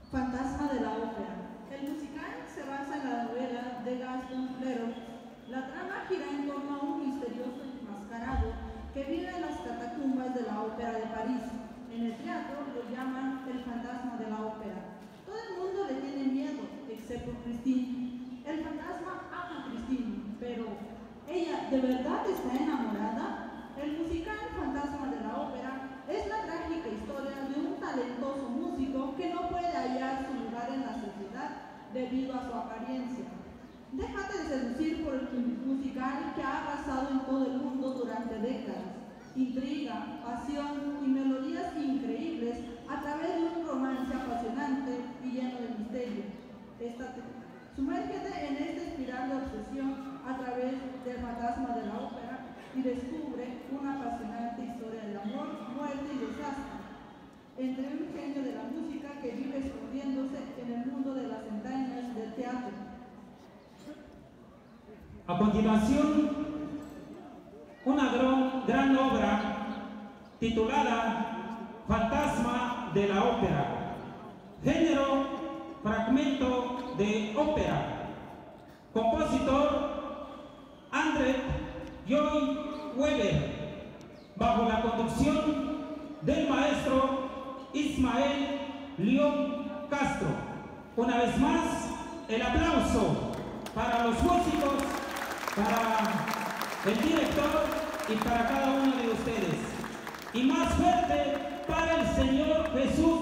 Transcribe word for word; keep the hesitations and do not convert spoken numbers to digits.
Fantasma de la ópera. El musical se basa en la novela de Gaston Leroux. La trama gira en torno a un misterioso enmascarado que vive en las catacumbas de la Ópera de París. En el teatro lo llaman el fantasma de la ópera. Todo el mundo le tiene miedo, excepto Christine. El fantasma ama a Christine, pero ¿ella de verdad está enamorada? El musical Fantasma de la ópera es la trágica historia de un talentoso músico que no puede hallar su lugar en la sociedad debido a su apariencia. Déjate de seducir por el musical que ha arrasado en todo el mundo durante décadas. Intriga, pasión y melodías increíbles a través de un romance apasionante y lleno de misterio. Esta Sumérgete en esta espiral de obsesión a través del fantasma de la ópera y descubre una apasionante historia de amor, muerte y desastre entre un genio de la música que vive escondiéndose en el mundo de las entrañas del teatro. A continuación, una gran, gran obra titulada Fantasma de la ópera, género fragmento de ópera, compositor André Lloyd Webber, bajo la conducción del maestro Ismael León Castro. Una vez más, el aplauso para los músicos, para el director y para cada uno de ustedes. Y más fuerte para el Señor Jesús